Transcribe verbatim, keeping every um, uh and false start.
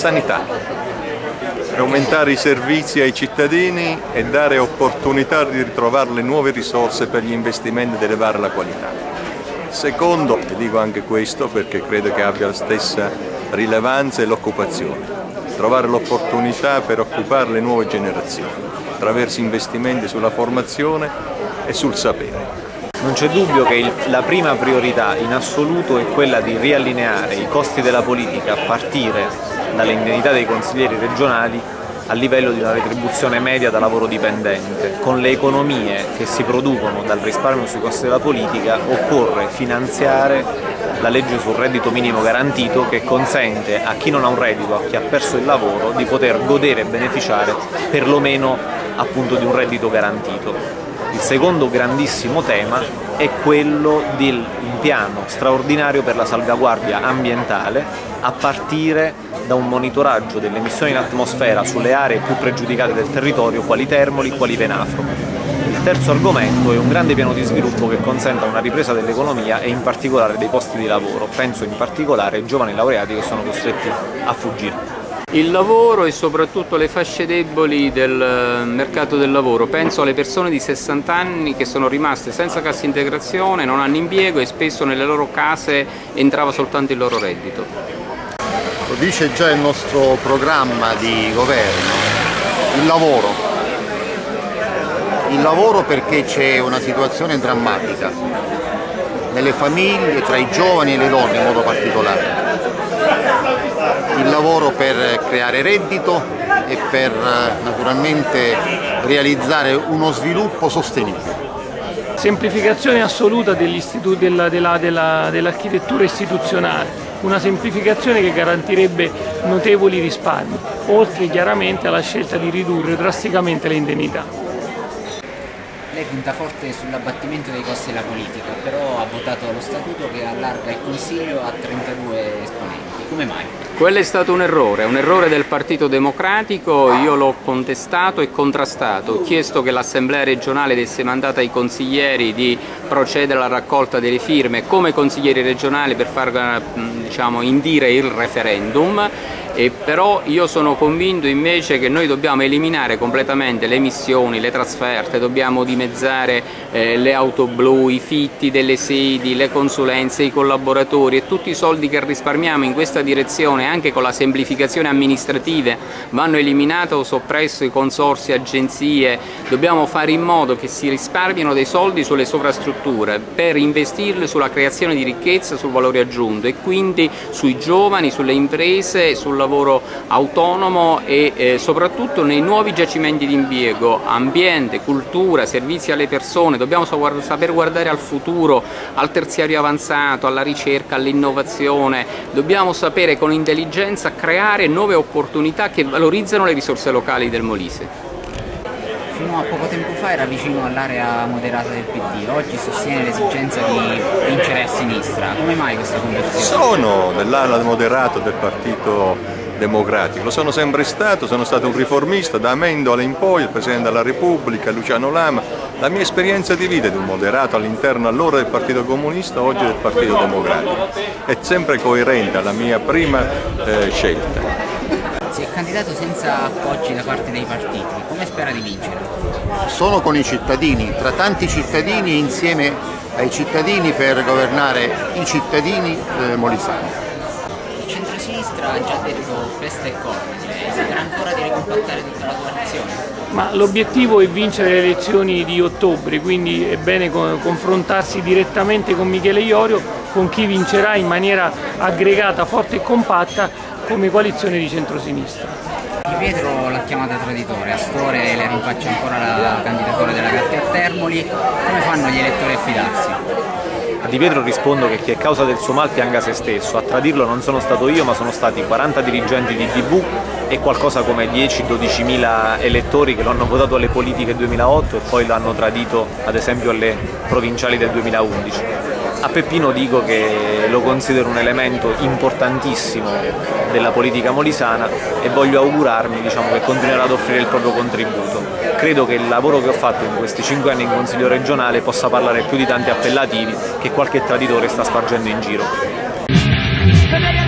sanità, per aumentare i servizi ai cittadini e dare opportunità di ritrovare le nuove risorse per gli investimenti ed elevare la qualità. Secondo, e dico anche questo perché credo che abbia la stessa rilevanza, è l'occupazione, trovare l'opportunità per occupare le nuove generazioni, attraverso investimenti sulla formazione e sul sapere. Non c'è dubbio che il, la prima priorità in assoluto è quella di riallineare i costi della politica a partire dalle indennità dei consiglieri regionali a livello di una retribuzione media da lavoro dipendente. Con le economie che si producono dal risparmio sui costi della politica occorre finanziare la legge sul reddito minimo garantito, che consente a chi non ha un reddito, a chi ha perso il lavoro, di poter godere e beneficiare perlomeno appunto di un reddito garantito. Il secondo grandissimo tema è quello del piano straordinario per la salvaguardia ambientale, a partire da un monitoraggio delle emissioni in atmosfera sulle aree più pregiudicate del territorio, quali Termoli, quali Venafro. Il terzo argomento è un grande piano di sviluppo che consenta una ripresa dell'economia e in particolare dei posti di lavoro. Penso in particolare ai giovani laureati che sono costretti a fuggire. Il lavoro e soprattutto le fasce deboli del mercato del lavoro. Penso alle persone di sessanta anni che sono rimaste senza cassa integrazione, non hanno impiego e spesso nelle loro case entrava soltanto il loro reddito. Lo dice già il nostro programma di governo, il lavoro. Il lavoro perché c'è una situazione drammatica nelle famiglie, tra i giovani e le donne in modo particolare. Il lavoro per creare reddito e per naturalmente realizzare uno sviluppo sostenibile. Semplificazione assoluta dell'architettura della, della, dell'architettura istituzionale, una semplificazione che garantirebbe notevoli risparmi, oltre chiaramente alla scelta di ridurre drasticamente le indennità. Lei punta forte sull'abbattimento dei costi della politica, però ha votato lo statuto che allarga il Consiglio a trentadue esponenti. Come mai? Quello è stato un errore, un errore del Partito Democratico, io l'ho contestato e contrastato, ho chiesto che l'Assemblea regionale desse mandato ai consiglieri di procedere alla raccolta delle firme come consiglieri regionali per far, diciamo, indire il referendum. E però io sono convinto invece che noi dobbiamo eliminare completamente le missioni, le trasferte, dobbiamo dimezzare eh, le auto blu, i fitti delle sedi, le consulenze, i collaboratori e tutti i soldi che risparmiamo in questa direzione, anche con la semplificazione amministrativa, vanno eliminati o soppressi i consorzi, agenzie. Dobbiamo fare in modo che si risparmiano dei soldi sulle sovrastrutture per investirli sulla creazione di ricchezza, sul valore aggiunto e quindi sui giovani, sulle imprese, sul lavoro autonomo e eh, soprattutto nei nuovi giacimenti di impiego, ambiente, cultura, servizi alle persone. Dobbiamo saper guardare al futuro, al terziario avanzato, alla ricerca, all'innovazione. Dobbiamo sapere con intelligenza creare nuove opportunità che valorizzano le risorse locali del Molise. Fino a poco tempo fa era vicino all'area moderata del P D, oggi sostiene l'esigenza di vincere a sinistra. Come mai questa conversione? Sono nell'ala moderata del Partito Democratico, lo sono sempre stato, sono stato un riformista da Amendola in poi, il Presidente della Repubblica, Luciano Lama. La mia esperienza di vita è di un moderato all'interno allora del Partito Comunista, oggi del Partito Democratico. È sempre coerente alla mia prima eh, scelta. Si è candidato senza appoggi da parte dei partiti, come spera di vincere? Sono con i cittadini, tra tanti cittadini, insieme ai cittadini per governare i cittadini eh, molisani. Il centrosinistra ha già detto peste e corna, spera ancora di ricompattare tutta la coalizione? Ma l'obiettivo è vincere le elezioni di ottobre, quindi è bene confrontarsi direttamente con Michele Iorio, con chi vincerà in maniera aggregata, forte e compatta come coalizione di centrosinistra. Di Pietro l'ha chiamata traditore, Astore le rinfaccia ancora la candidatura della Gatte a Termoli, come fanno gli elettori a fidarsi? A Di Pietro rispondo che chi è causa del suo mal pianga se stesso, a tradirlo non sono stato io ma sono stati quaranta dirigenti di D V e qualcosa come dieci dodicimila elettori che lo hanno votato alle politiche duemilaotto e poi l'hanno tradito ad esempio alle provinciali del duemilaundici. A Peppino dico che lo considero un elemento importantissimo della politica molisana e voglio augurarmi, diciamo, che continuerà ad offrire il proprio contributo. Credo che il lavoro che ho fatto in questi cinque anni in Consiglio regionale possa parlare più di tanti appellativi che qualche traditore sta spargendo in giro.